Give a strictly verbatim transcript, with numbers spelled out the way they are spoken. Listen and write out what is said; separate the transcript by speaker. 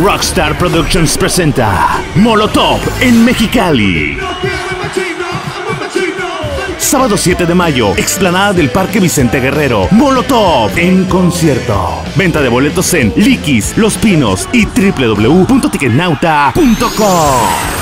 Speaker 1: Rockstar Productions presenta Molotov en Mexicali. Sábado siete de mayo, explanada del Parque Vicente Guerrero. Molotov en concierto. Venta de boletos en Liquis, Los Pinos y doble u doble u doble u punto ticketnauta punto com.